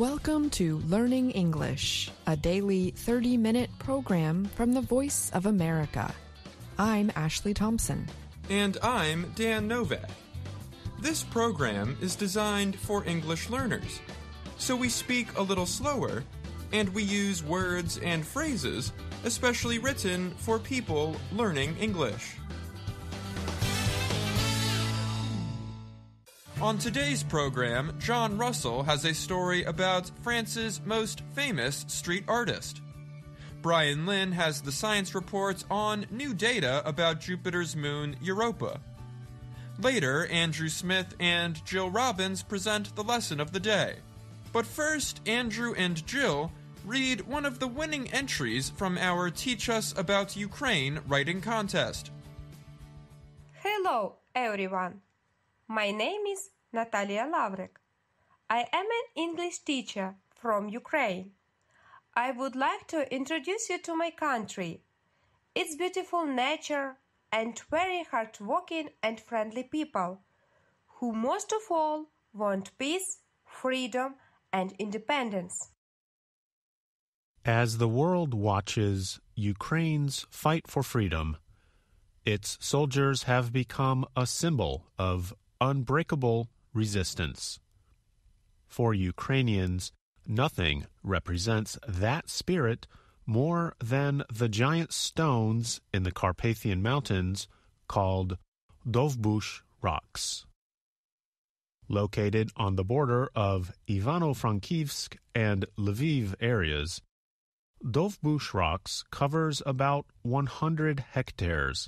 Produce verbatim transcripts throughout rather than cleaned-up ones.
Welcome to Learning English, a daily thirty-minute program from the Voice of America. I'm Ashley Thompson. And I'm Dan Novak. This program is designed for English learners, so we speak a little slower, and we use words and phrases especially written for people learning English. On today's program, John Russell has a story about France's most famous street artist. Bryan Lynn has the science reports on new data about Jupiter's moon Europa. Later, Andrew Smith and Jill Robbins present the lesson of the day. But first, Andrew and Jill read one of the winning entries from our Teach Us About Ukraine writing contest. Hello, everyone. My name is Natalia Lavryk. I am an English teacher from Ukraine. I would like to introduce you to my country, its beautiful nature, and very hardworking and friendly people, who most of all want peace, freedom, and independence. As the world watches Ukraine's fight for freedom, its soldiers have become a symbol of unbreakable resistance. For Ukrainians, nothing represents that spirit more than the giant stones in the Carpathian Mountains called Dovbush Rocks. Located on the border of Ivano-Frankivsk and Lviv areas, Dovbush Rocks covers about one hundred hectares.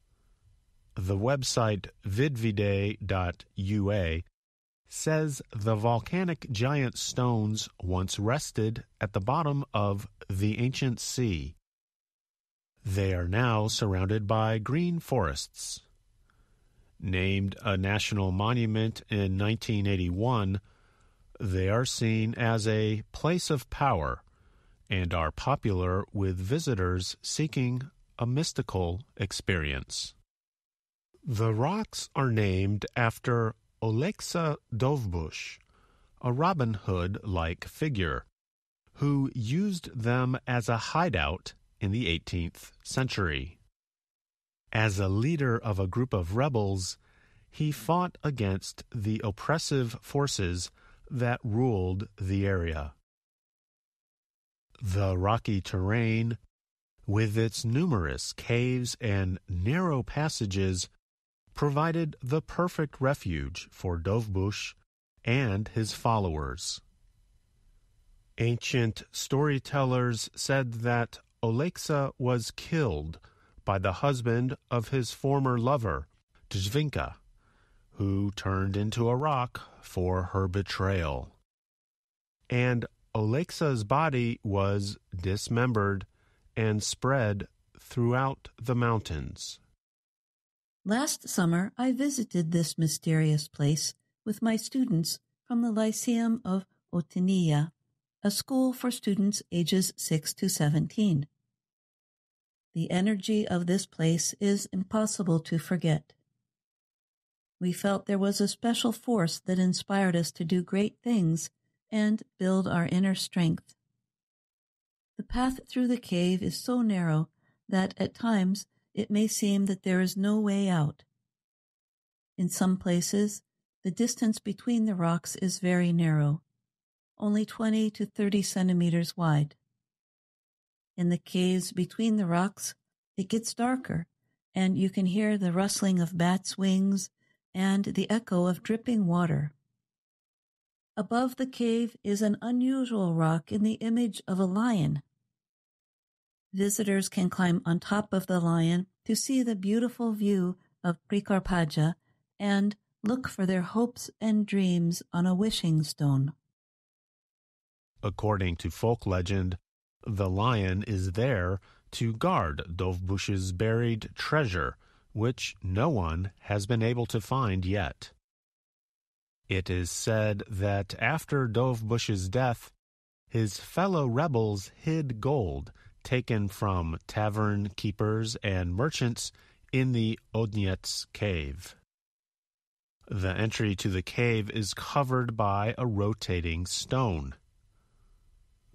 The website vidvide dot U A says the volcanic giant stones once rested at the bottom of the ancient sea. They are now surrounded by green forests. Named a national monument in nineteen eighty-one, they are seen as a place of power and are popular with visitors seeking a mystical experience. The rocks are named after Oleksandr Dovbush, a Robin Hood-like figure, who used them as a hideout in the eighteenth century. As a leader of a group of rebels, he fought against the oppressive forces that ruled the area. The rocky terrain, with its numerous caves and narrow passages, provided the perfect refuge for Dovbush and his followers. Ancient storytellers said that Oleksandr was killed by the husband of his former lover, Dvynka, who turned into a rock for her betrayal. And Oleksandr's body was dismembered and spread throughout the mountains. Last summer, I visited this mysterious place with my students from the Lyceum of Otiniya, a school for students ages six to seventeen. The energy of this place is impossible to forget. We felt there was a special force that inspired us to do great things and build our inner strength. The path through the cave is so narrow that at times it may seem that there is no way out. In some places, the distance between the rocks is very narrow, only twenty to thirty centimeters wide. In the caves between the rocks, it gets darker, and you can hear the rustling of bats' wings and the echo of dripping water. Above the cave is an unusual rock in the image of a lion. Visitors can climb on top of the lion to see the beautiful view of Prikarpaja and look for their hopes and dreams on a wishing stone. According to folk legend, the lion is there to guard Dovbush's buried treasure, which no one has been able to find yet. It is said that after Dovbush's death, his fellow rebels hid gold taken from tavern keepers and merchants in the Odniets cave. The entry to the cave is covered by a rotating stone.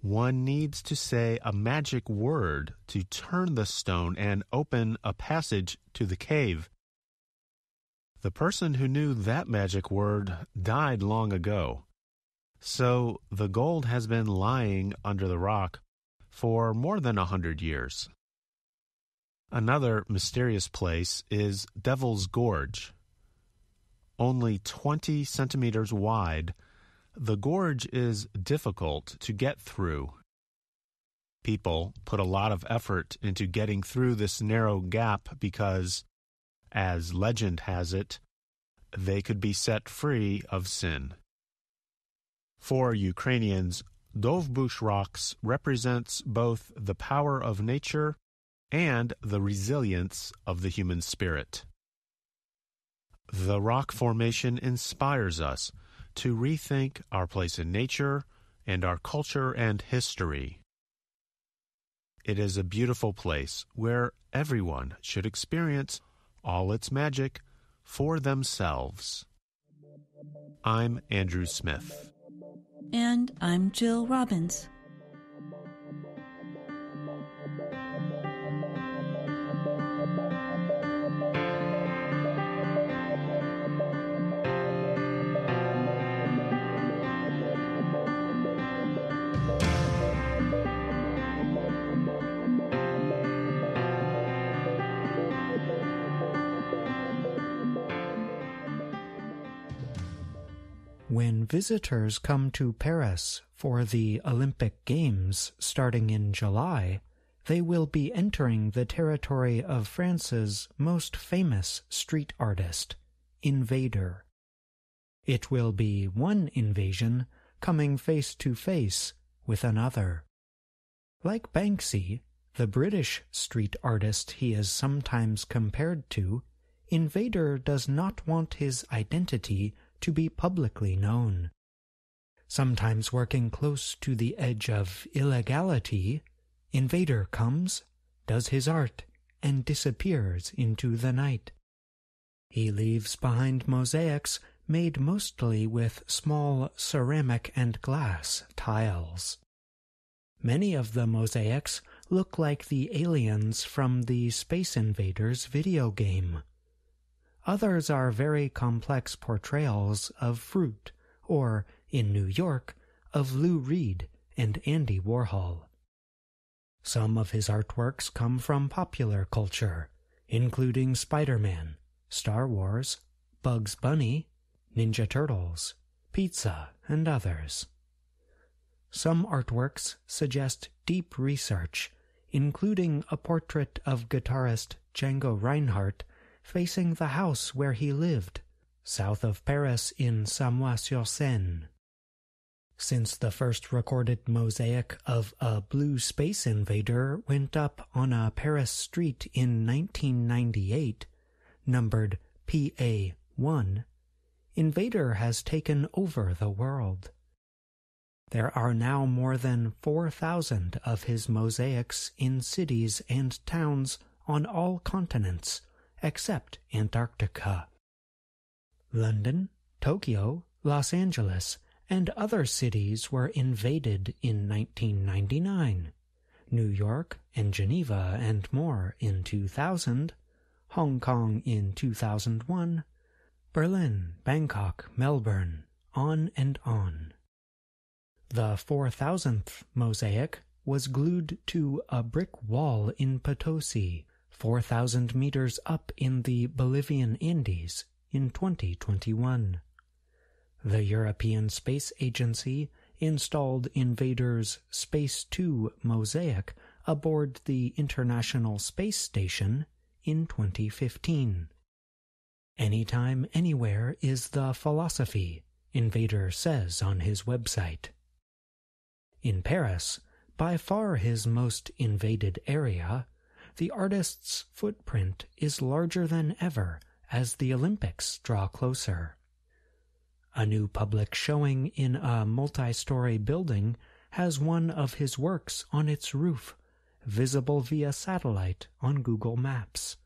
one needs to say a magic word to turn the stone and open a passage to the cave. The person who knew that magic word died long ago, so the gold has been lying under the rock for more than a hundred years. Another mysterious place is Devil's Gorge. Only twenty centimeters wide, the gorge is difficult to get through. People put a lot of effort into getting through this narrow gap because, as legend has it, they could be set free of sin. For Ukrainians, Dovbush Rocks represents both the power of nature and the resilience of the human spirit. The rock formation inspires us to rethink our place in nature and our culture and history. It is a beautiful place where everyone should experience all its magic for themselves. I'm Andrew Smith. And I'm Jill Robbins. When visitors come to Paris for the Olympic Games starting in July, they will be entering the territory of France's most famous street artist, Invader. It will be one invasion coming face to face with another. Like Banksy, the British street artist he is sometimes compared to, Invader does not want his identity to be publicly known. Sometimes working close to the edge of illegality, Invader comes, does his art, and disappears into the night. He leaves behind mosaics made mostly with small ceramic and glass tiles. Many of the mosaics look like the aliens from the Space Invaders video game. Others are very complex portrayals of fruit, or, in New York, of Lou Reed and Andy Warhol. Some of his artworks come from popular culture, including Spider-Man, Star Wars, Bugs Bunny, Ninja Turtles, pizza, and others. Some artworks suggest deep research, including a portrait of guitarist Django Reinhardt facing the house where he lived, south of Paris in Samois-sur-Seine. Since the first recorded mosaic of a blue space invader went up on a Paris street in nineteen ninety-eight, numbered P A one, Invader has taken over the world. There are now more than four thousand of his mosaics in cities and towns on all continents, except Antarctica. London, Tokyo, Los Angeles, and other cities were invaded in nineteen ninety-nine, New York and Geneva and more in two thousand, Hong Kong in two thousand one, Berlin, Bangkok, Melbourne, on and on. The four thousandth mosaic was glued to a brick wall in Potosi, four thousand meters up in the Bolivian Andes in twenty twenty-one. The European Space Agency installed Invader's Space two mosaic aboard the International Space Station in twenty fifteen. Anytime, anywhere is the philosophy, Invader says on his website. In Paris, by far his most invaded area, the artist's footprint is larger than ever as the Olympics draw closer. A new public showing in a multi-story building has one of his works on its roof, visible via satellite on Google Maps.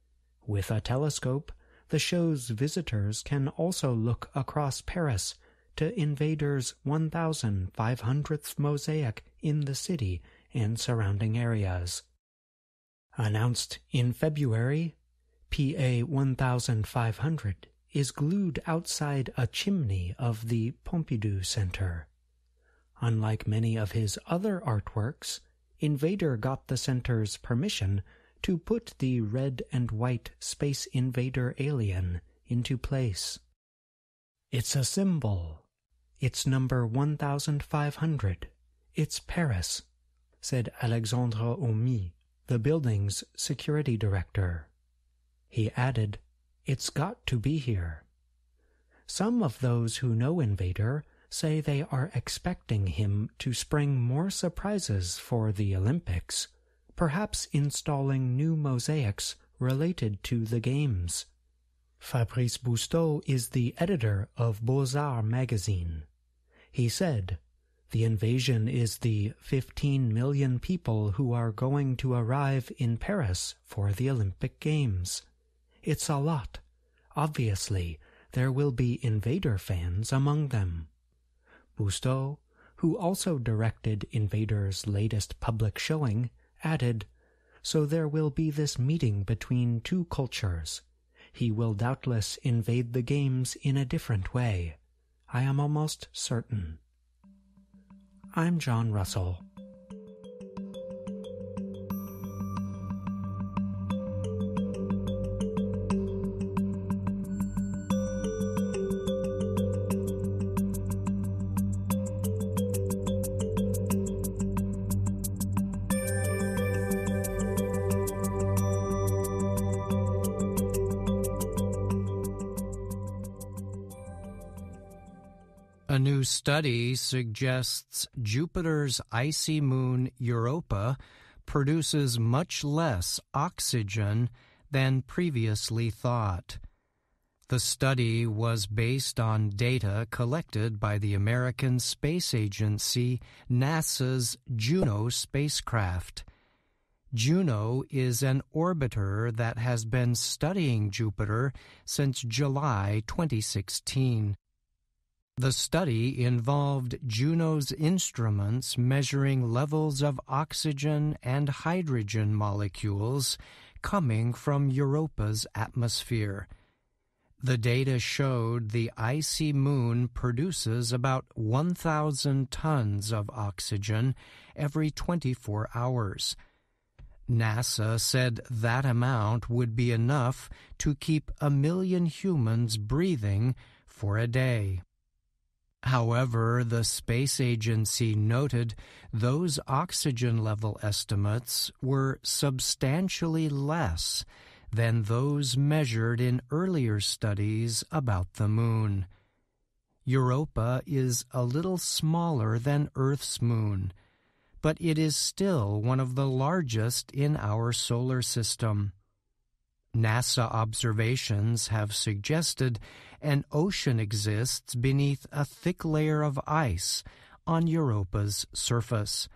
With a telescope, the show's visitors can also look across Paris to Invader's one thousand five hundredth mosaic in the city and surrounding areas. Announced in February, P A fifteen hundred is glued outside a chimney of the Pompidou Center. Unlike many of his other artworks, Invader got the center's permission to put the red and white Space Invader alien into place. It's a symbol. It's number one thousand five hundred. It's Paris, said Alexandre Omy, the building's security director. He added, "It's got to be here." Some of those who know Invader say they are expecting him to spring more surprises for the Olympics, perhaps installing new mosaics related to the Games. Fabrice Bousteau is the editor of Beaux-Arts magazine. He said, "The invasion is the fifteen million people who are going to arrive in Paris for the Olympic Games. It's a lot. Obviously, there will be Invader fans among them." Bousteau, who also directed Invader's latest public showing, added, "So there will be this meeting between two cultures. He will doubtless invade the Games in a different way. I am almost certain." I'm John Russell. A new study suggests Jupiter's icy moon Europa produces much less oxygen than previously thought. The study was based on data collected by the American Space Agency NASA's Juno spacecraft. Juno is an orbiter that has been studying Jupiter since July twenty sixteen. The study involved Juno's instruments measuring levels of oxygen and hydrogen molecules coming from Europa's atmosphere. The data showed the icy moon produces about one thousand tons of oxygen every twenty-four hours. NASA said that amount would be enough to keep a million humans breathing for a day. However, the space agency noted those oxygen level estimates were substantially less than those measured in earlier studies about the moon. Europa is a little smaller than Earth's moon, but it is still one of the largest in our solar system. NASA observations have suggested an ocean exists beneath a thick layer of ice on Europa's surface.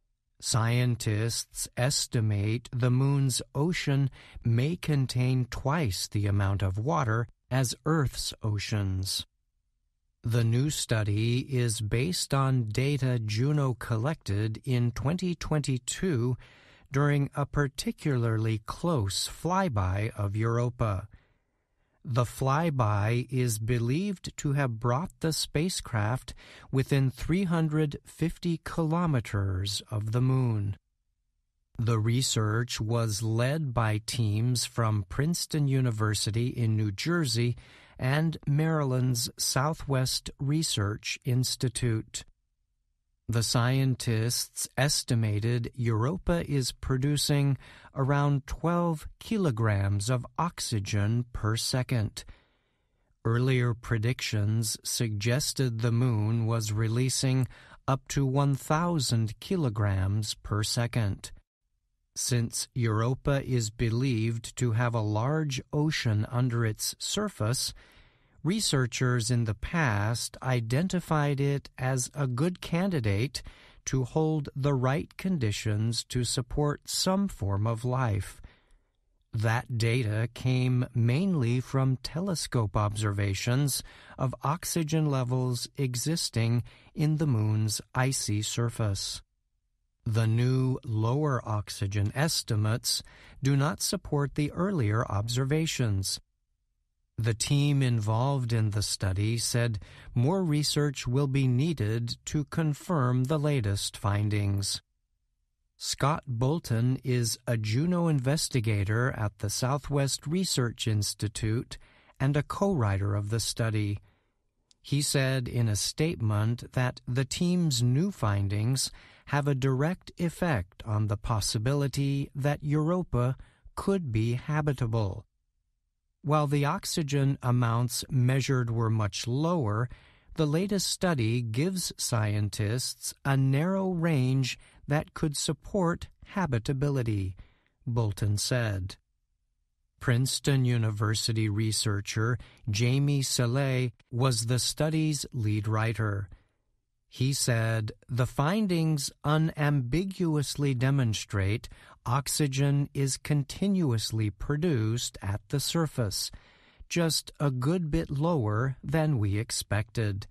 Scientists estimate the moon's ocean may contain twice the amount of water as Earth's oceans. The new study is based on data Juno collected in twenty twenty-two during a particularly close flyby of Europa. The flyby is believed to have brought the spacecraft within three hundred fifty kilometers of the moon. The research was led by teams from Princeton University in New Jersey and Maryland's Southwest Research Institute. The scientists estimated Europa is producing around twelve kilograms of oxygen per second. Earlier predictions suggested the moon was releasing up to one thousand kilograms per second. Since Europa is believed to have a large ocean under its surface, researchers in the past identified it as a good candidate to hold the right conditions to support some form of life. That data came mainly from telescope observations of oxygen levels existing in the Moon's icy surface. The new lower oxygen estimates do not support the earlier observations. The team involved in the study said more research will be needed to confirm the latest findings. Scott Bolton is a Juno investigator at the Southwest Research Institute and a co-writer of the study. He said in a statement that the team's new findings have a direct effect on the possibility that Europa could be habitable. While the oxygen amounts measured were much lower, the latest study gives scientists a narrow range that could support habitability, Bolton said. Princeton University researcher Jamie Saleh was the study's lead writer. He said, "The findings unambiguously demonstrate oxygen is continuously produced at the surface, just a good bit lower than we expected."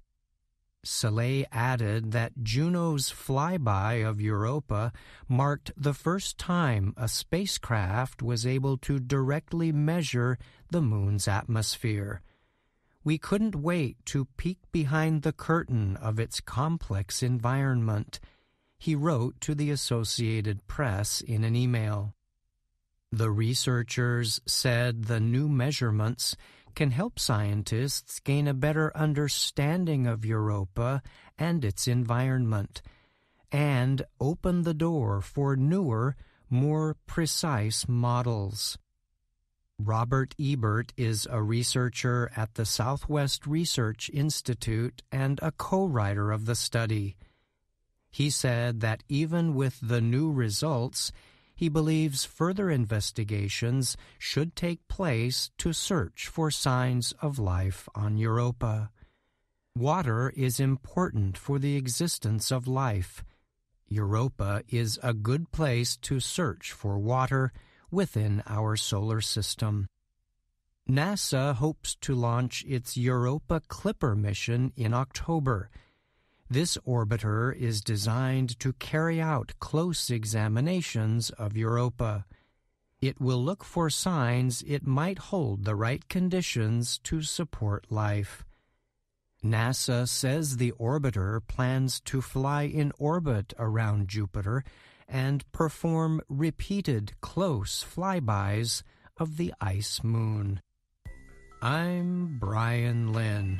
Saleh added that Juno's flyby of Europa marked the first time a spacecraft was able to directly measure the Moon's atmosphere. "We couldn't wait to peek behind the curtain of its complex environment," he wrote to the Associated Press in an email. The researchers said the new measurements can help scientists gain a better understanding of Europa and its environment, and open the door for newer, more precise models. Robert Ebert is a researcher at the Southwest Research Institute and a co-writer of the study. He said that even with the new results, he believes further investigations should take place to search for signs of life on Europa. Water is important for the existence of life. Europa is a good place to search for water within our solar system. NASA hopes to launch its Europa Clipper mission in October. This orbiter is designed to carry out close examinations of Europa. It will look for signs it might hold the right conditions to support life. NASA says the orbiter plans to fly in orbit around Jupiter and perform repeated close flybys of the ice moon. I'm Bryan Lynn.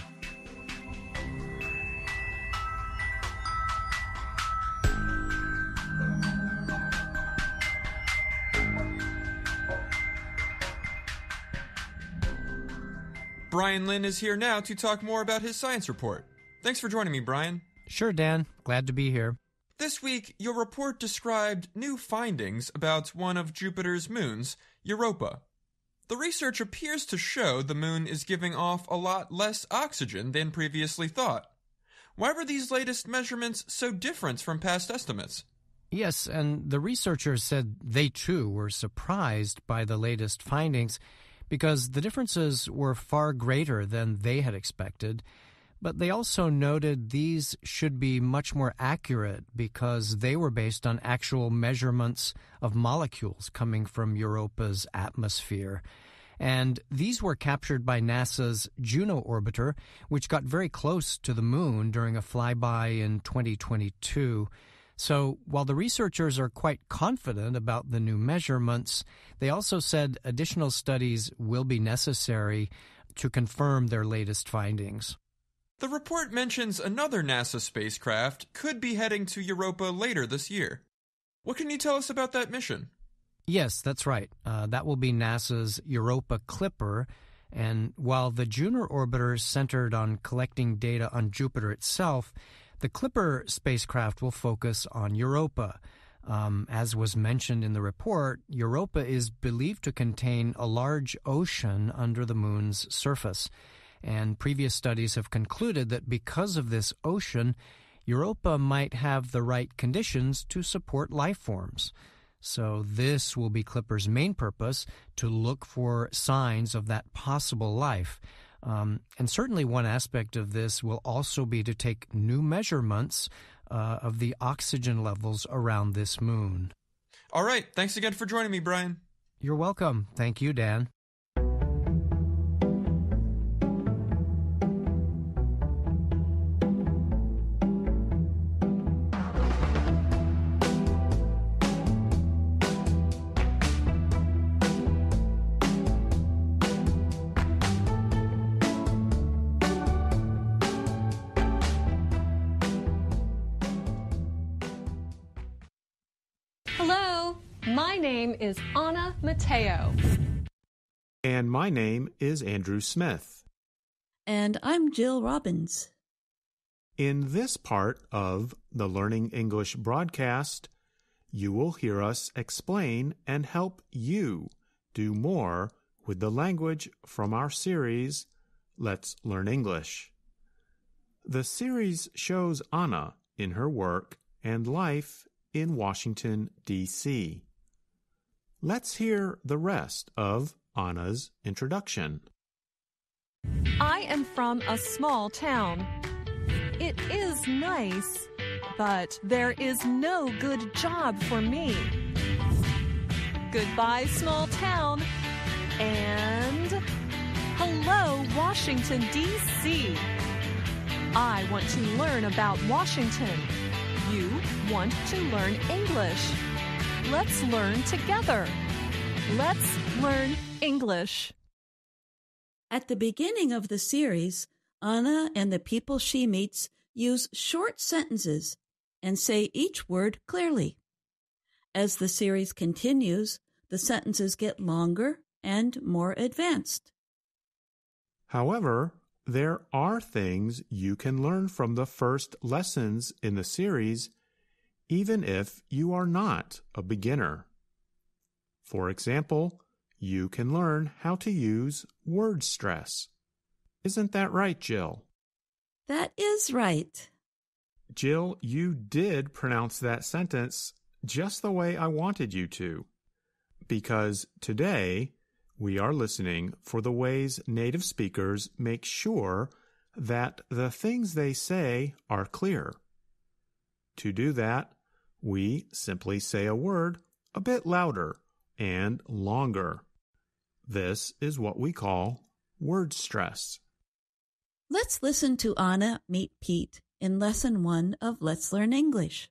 Bryan Lynn is here now to talk more about his science report. Thanks for joining me, Bryan. Sure, Dan. Glad to be here. This week, your report described new findings about one of Jupiter's moons, Europa. The research appears to show the moon is giving off a lot less oxygen than previously thought. Why were these latest measurements so different from past estimates? Yes, and the researchers said they too were surprised by the latest findings because the differences were far greater than they had expected. But they also noted these should be much more accurate because they were based on actual measurements of molecules coming from Europa's atmosphere. And these were captured by NASA's Juno orbiter, which got very close to the moon during a flyby in twenty twenty-two. So while the researchers are quite confident about the new measurements, they also said additional studies will be necessary to confirm their latest findings. The report mentions another NASA spacecraft could be heading to Europa later this year. What can you tell us about that mission? Yes, that's right. Uh, that will be NASA's Europa Clipper. And while the Juno orbiter centered on collecting data on Jupiter itself, the Clipper spacecraft will focus on Europa. Um, as was mentioned in the report, Europa is believed to contain a large ocean under the moon's surface. And previous studies have concluded that because of this ocean, Europa might have the right conditions to support life forms. So this will be Clipper's main purpose, to look for signs of that possible life. Um, and certainly one aspect of this will also be to take new measurements uh, of the oxygen levels around this moon. All right. Thanks again for joining me, Bryan. You're welcome. Thank you, Dan. Hello, my name is Anna Mateo. And my name is Andrew Smith. And I'm Jill Robbins. In this part of the Learning English broadcast, you will hear us explain and help you do more with the language from our series, Let's Learn English. The series shows Anna in her work and life in Washington, D C Let's hear the rest of Anna's introduction. I am from a small town. It is nice, but there is no good job for me. Goodbye, small town, and hello, Washington, D C I want to learn about Washington. You want to learn English. Let's learn together. Let's learn English. At the beginning of the series, Anna and the people she meets use short sentences and say each word clearly. As the series continues, the sentences get longer and more advanced. However, there are things you can learn from the first lessons in the series, even if you are not a beginner. For example, you can learn how to use word stress. Isn't that right, Jill? That is right. Jill, you did pronounce that sentence just the way I wanted you to, because today we are listening for the ways native speakers make sure that the things they say are clear. To do that, we simply say a word a bit louder and longer. This is what we call word stress. Let's listen to Anna meet Pete in Lesson one of Let's Learn English.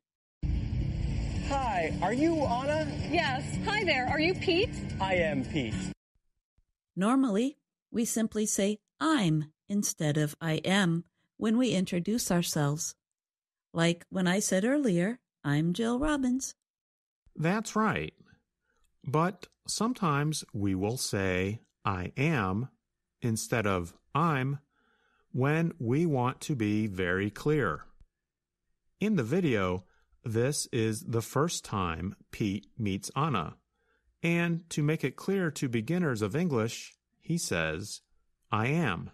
Hi, are you Anna? Yes. Hi there. Are you Pete? I am Pete. Normally, we simply say I'm instead of I am when we introduce ourselves. Like when I said earlier, I'm Jill Robbins. That's right. But sometimes we will say I am instead of I'm when we want to be very clear. In the video, this is the first time Pete meets Anna. And to make it clear to beginners of English, he says, I am.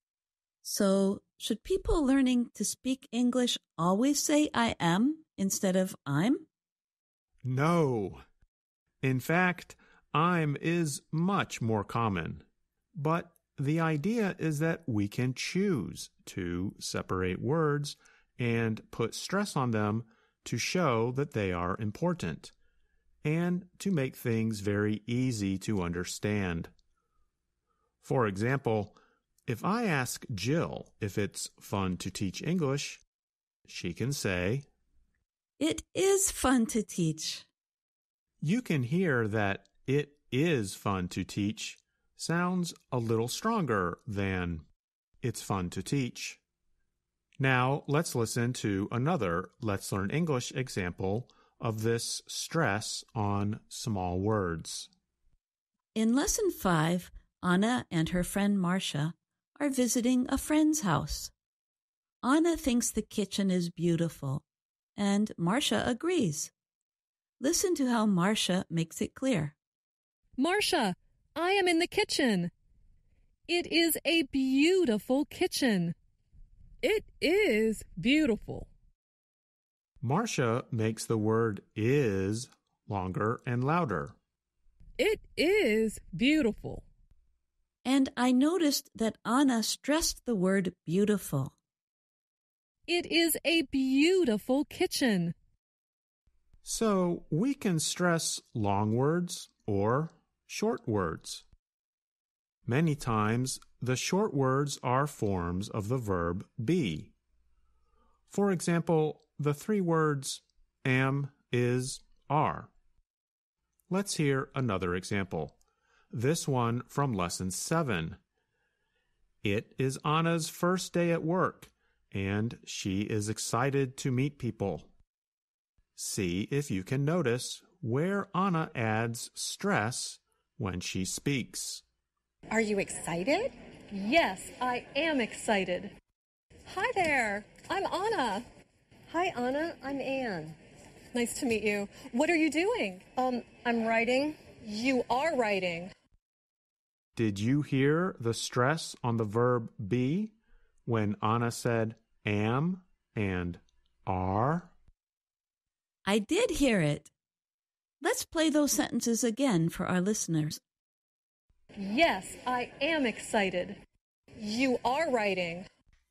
So, should people learning to speak English always say I am instead of I'm? No. In fact, I'm is much more common. But the idea is that we can choose to separate words and put stress on them to show that they are important, and to make things very easy to understand. For example, if I ask Jill if it's fun to teach English, she can say, It is fun to teach. You can hear that it is fun to teach sounds a little stronger than it's fun to teach. Now let's listen to another Let's Learn English example of this stress on small words. In Lesson five, Anna and her friend Marcia are visiting a friend's house. Anna thinks the kitchen is beautiful, and Marcia agrees. Listen to how Marcia makes it clear. Marcia, I am in the kitchen. It is a beautiful kitchen. It is beautiful. Marcia makes the word is longer and louder. It is beautiful. And I noticed that Anna stressed the word beautiful. It is a beautiful kitchen. So we can stress long words or short words. Many times, the short words are forms of the verb be. For example, the three words am, is, are. Let's hear another example. This one from Lesson seven. It is Anna's first day at work, and she is excited to meet people. See if you can notice where Anna adds stress when she speaks. Are you excited? Yes, I am excited. Hi there, I'm Anna. Hi, Anna. I'm Anne. Nice to meet you. What are you doing? Um, I'm writing. You are writing. Did you hear the stress on the verb be when Anna said am and are? I did hear it. Let's play those sentences again for our listeners. Yes, I am excited. You are writing.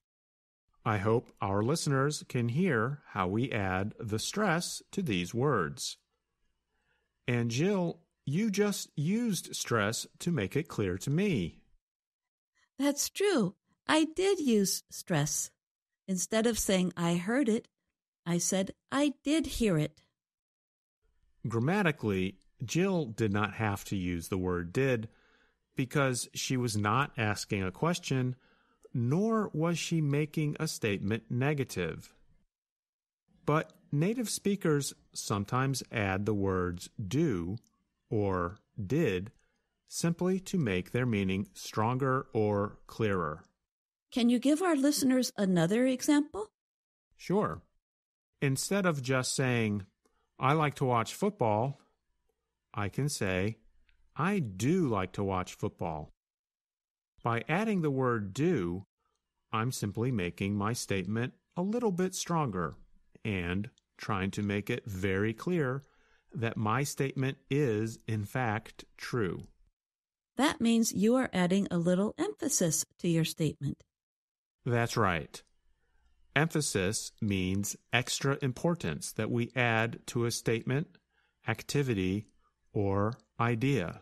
I hope our listeners can hear how we add the stress to these words. And Jill, you just used stress to make it clear to me. That's true. I did use stress. Instead of saying I heard it, I said I did hear it. Grammatically, Jill did not have to use the word did because she was not asking a question, nor was she making a statement negative. But native speakers sometimes add the words do or did simply to make their meaning stronger or clearer. Can you give our listeners another example? Sure. Instead of just saying, I like to watch football, I can say, I do like to watch football. By adding the word do, I'm simply making my statement a little bit stronger and trying to make it very clear that my statement is, in fact, true. That means you are adding a little emphasis to your statement. That's right. Emphasis means extra importance that we add to a statement, activity, or idea.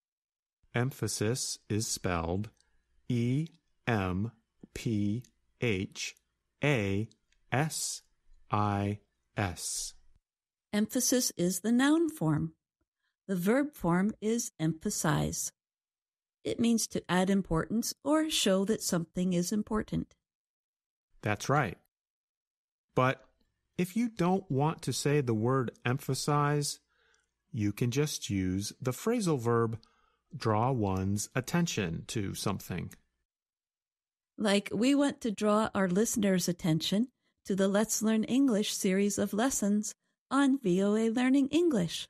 Emphasis is spelled E M P H A S I S. Emphasis is the noun form. The verb form is emphasize. It means to add importance or show that something is important. That's right. But if you don't want to say the word emphasize, you can just use the phrasal verb draw one's attention to something. Like we want to draw our listeners' attention to the Let's Learn English series of lessons on V O A Learning English.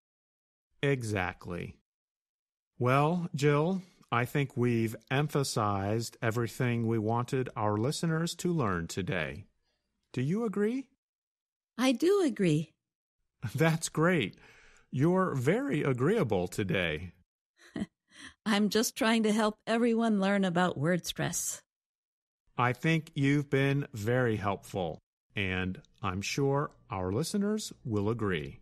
Exactly. Well, Jill, I think we've emphasized everything we wanted our listeners to learn today. Do you agree? I do agree. That's great. You're very agreeable today. I'm just trying to help everyone learn about word stress. I think you've been very helpful, and I'm sure our listeners will agree.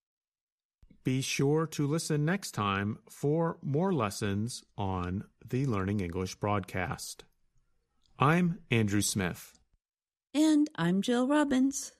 Be sure to listen next time for more lessons on the Learning English broadcast. I'm Andrew Smith. And I'm Jill Robbins.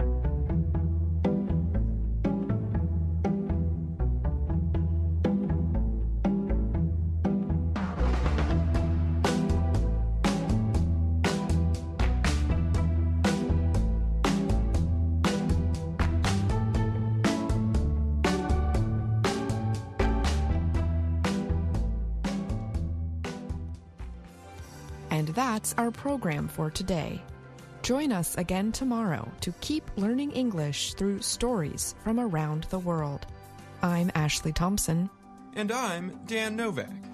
And that's our program for today. Join us again tomorrow to keep learning English through stories from around the world. I'm Ashley Thompson. And I'm Dan Novak.